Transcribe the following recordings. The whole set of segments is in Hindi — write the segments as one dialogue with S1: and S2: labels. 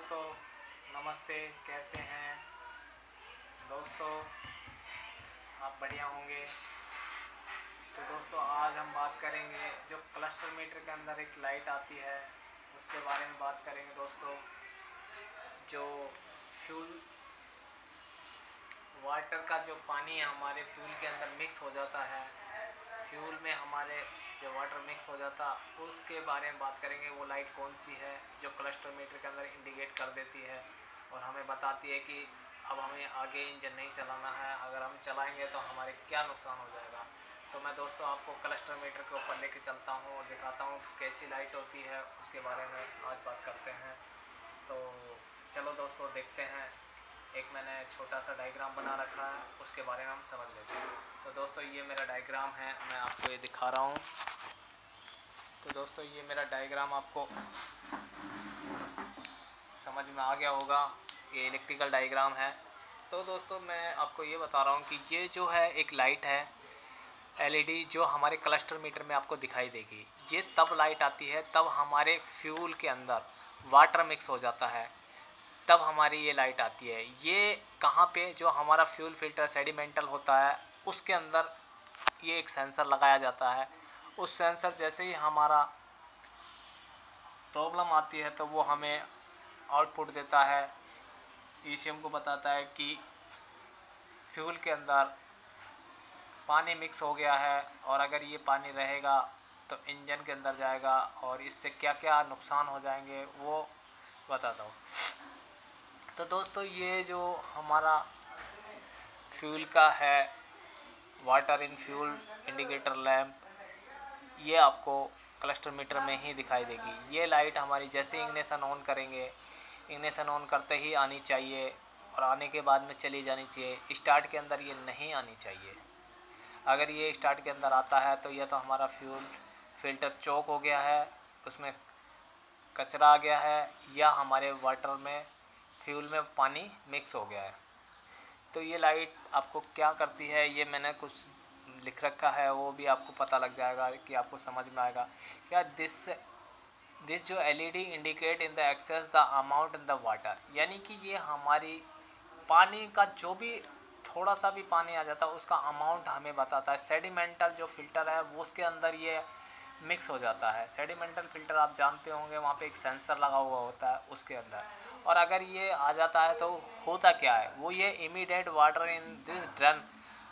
S1: दोस्तों, नमस्ते। कैसे हैं दोस्तों? आप बढ़िया होंगे। तो दोस्तों, आज हम बात करेंगे जो क्लस्टर मीटर के अंदर एक लाइट आती है उसके बारे में बात करेंगे दोस्तों। जो फ्यूल वाटर का जो पानी है हमारे फ्यूल के अंदर मिक्स हो जाता है, फ्यूल में हमारे जो वाटर मिक्स हो जाता उसके बारे में बात करेंगे। वो लाइट कौन सी है जो क्लस्टर मीटर के अंदर इंडिकेट कर देती है और हमें बताती है कि अब हमें आगे इंजन नहीं चलाना है, अगर हम चलाएंगे तो हमारे क्या नुकसान हो जाएगा। तो मैं दोस्तों आपको क्लस्टर मीटर के ऊपर लेके चलता हूँ और दिखाता हूँ कैसी लाइट होती है, उसके बारे में आज बात करते हैं। तो चलो दोस्तों देखते हैं। एक मैंने छोटा सा डायग्राम बना रखा है, उसके बारे में हम समझ लेते हैं। तो दोस्तों ये मेरा डायग्राम है, मैं आपको ये दिखा रहा हूँ। तो दोस्तों ये मेरा डायग्राम आपको समझ में आ गया होगा, ये इलेक्ट्रिकल डायग्राम है। तो दोस्तों मैं आपको ये बता रहा हूँ कि ये जो है एक लाइट है एलईडी, जो हमारे क्लस्टर मीटर में आपको दिखाई देगी। ये तब लाइट आती है तब हमारे फ्यूल के अंदर वाटर मिक्स हो जाता है, तब हमारी ये लाइट आती है। ये कहाँ पे, जो हमारा फ्यूल फिल्टर सेडिमेंटल होता है उसके अंदर ये एक सेंसर लगाया जाता है। उस सेंसर जैसे ही हमारा प्रॉब्लम आती है तो वो हमें आउटपुट देता है, ईसीएम को बताता है कि फ्यूल के अंदर पानी मिक्स हो गया है और अगर ये पानी रहेगा तो इंजन के अंदर जाएगा और इससे क्या क्या नुकसान हो जाएंगे वो बताता हूँ। तो दोस्तों ये जो हमारा फ्यूल का है water in fuel indicator lamp, ये आपको क्लस्टर मीटर में ही दिखाई देगी। ये लाइट हमारी जैसे इग्निशन ऑन करेंगे, इग्निशन ऑन करते ही आनी चाहिए और आने के बाद में चली जानी चाहिए। स्टार्ट के अंदर ये नहीं आनी चाहिए। अगर ये स्टार्ट के अंदर आता है तो यह तो हमारा फ्यूल फिल्टर चौक हो गया है, उसमें कचरा आ गया है, या हमारे वाटर में फ्यूल में पानी मिक्स हो गया है। तो ये लाइट आपको क्या करती है ये मैंने कुछ लिख रखा है, वो भी आपको पता लग जाएगा कि आपको समझ में आएगा क्या। दिस जो LED indicate in the excess the amount in the water, यानी कि ये हमारी पानी का जो भी थोड़ा सा भी पानी आ जाता है उसका अमाउंट हमें बताता है। सेडिमेंटल जो फिल्टर है वो उसके अंदर ये मिक्स हो जाता है। सेडिमेंटल फिल्टर आप जानते होंगे, वहाँ पे एक सेंसर लगा हुआ होता है उसके अंदर। और अगर ये आ जाता है तो होता क्या है, वो ये immediate water in this drum,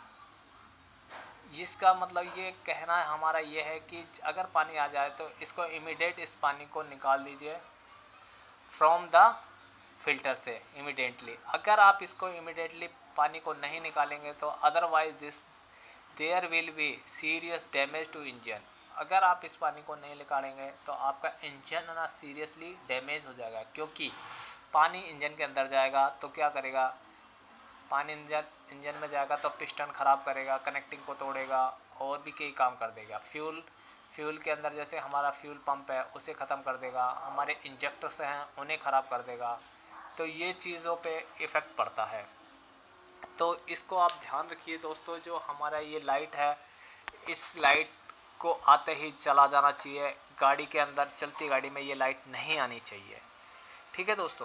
S1: जिसका मतलब ये कहना है हमारा ये है कि अगर पानी आ जाए तो इसको इमीडिएट इस पानी को निकाल दीजिए फ्रॉम द फिल्टर से इमीडिएटली। अगर आप इसको इमीडिएटली पानी को नहीं निकालेंगे तो otherwise there will be serious damage to engine. अगर आप इस पानी को नहीं निकालेंगे तो आपका इंजन ना सीरियसली डैमेज हो जाएगा, क्योंकि पानी इंजन के अंदर जाएगा तो क्या करेगा, पानी इंजन में जाएगा तो पिस्टन ख़राब करेगा, कनेक्टिंग को तोड़ेगा और भी कई काम कर देगा। फ्यूल के अंदर जैसे हमारा फ्यूल पंप है उसे ख़त्म कर देगा, हमारे इंजेक्टर्स हैं उन्हें ख़राब कर देगा। तो ये चीज़ों पे इफ़ेक्ट पड़ता है। तो इसको आप ध्यान रखिए दोस्तों। जो हमारा ये लाइट है, इस लाइट को आते ही चला जाना चाहिए। गाड़ी के अंदर, चलती गाड़ी में ये लाइट नहीं आनी चाहिए। ठीक है दोस्तों,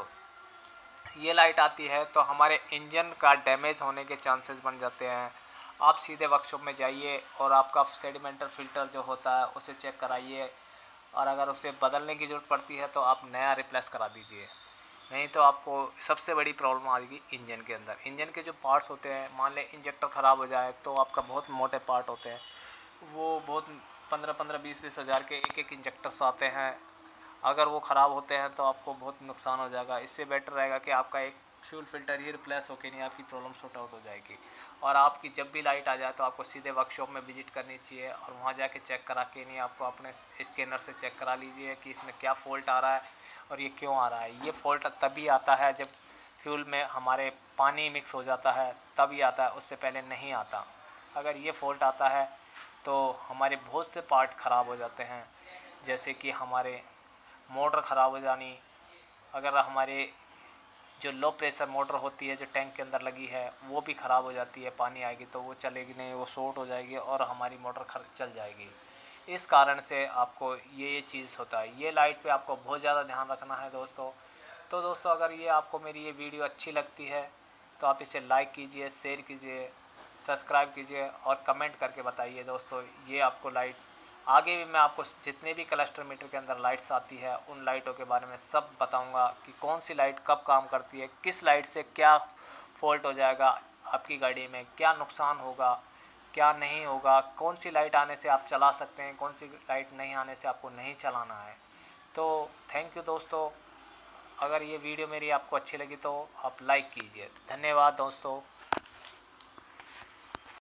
S1: ये लाइट आती है तो हमारे इंजन का डैमेज होने के चांसेस बन जाते हैं। आप सीधे वर्कशॉप में जाइए और आपका सेडिमेंटल फ़िल्टर जो होता है उसे चेक कराइए, और अगर उसे बदलने की ज़रूरत पड़ती है तो आप नया रिप्लेस करा दीजिए। नहीं तो आपको सबसे बड़ी प्रॉब्लम आएगी इंजन के अंदर। इंजन के जो पार्ट्स होते हैं, मान लें इंजेक्टर ख़राब हो जाए तो आपका बहुत मोटे पार्ट होते हैं, वो बहुत 15-15, 20-20 हज़ार के एक इंजेक्टर्स आते हैं। अगर वो ख़राब होते हैं तो आपको बहुत नुकसान हो जाएगा। इससे बेटर रहेगा कि आपका एक फ्यूल फिल्टर ही रिप्लेस होकर नहीं, आपकी प्रॉब्लम सॉर्ट आउट हो जाएगी। और आपकी जब भी लाइट आ जाए तो आपको सीधे वर्कशॉप में विजिट करनी चाहिए और वहाँ जाके चेक करा के नहीं, आपको अपने स्कैनर से चेक करा लीजिए कि इसमें क्या फ़ॉल्ट आ रहा है और ये क्यों आ रहा है। ये फ़ॉल्ट तभी आता है जब फ्यूल में हमारे पानी मिक्स हो जाता है, तभी आता है, उससे पहले नहीं आता। अगर ये फ़ॉल्ट आता है तो हमारे बहुत से पार्ट ख़राब हो जाते हैं, जैसे कि हमारे मोटर ख़राब हो जानी। अगर हमारे जो लो प्रेशर मोटर होती है जो टैंक के अंदर लगी है वो भी ख़राब हो जाती है, पानी आएगी तो वो चलेगी नहीं, वो शॉर्ट हो जाएगी और हमारी मोटर चल जाएगी। इस कारण से आपको ये चीज़ होता है। ये लाइट पे आपको बहुत ज़्यादा ध्यान रखना है दोस्तों। तो दोस्तों अगर ये आपको मेरी ये वीडियो अच्छी लगती है तो आप इसे लाइक कीजिए, शेयर कीजिए, सब्सक्राइब कीजिए और कमेंट करके बताइए दोस्तों ये आपको लाइट। आगे भी मैं आपको जितने भी क्लस्टर मीटर के अंदर लाइट्स आती है उन लाइटों के बारे में सब बताऊंगा कि कौन सी लाइट कब काम करती है, किस लाइट से क्या फॉल्ट हो जाएगा आपकी गाड़ी में, क्या नुकसान होगा, क्या नहीं होगा, कौन सी लाइट आने से आप चला सकते हैं, कौन सी लाइट नहीं आने से आपको नहीं चलाना है। तो थैंक यू दोस्तों। अगर ये वीडियो मेरी आपको अच्छी लगी तो आप लाइक कीजिए। धन्यवाद दोस्तों।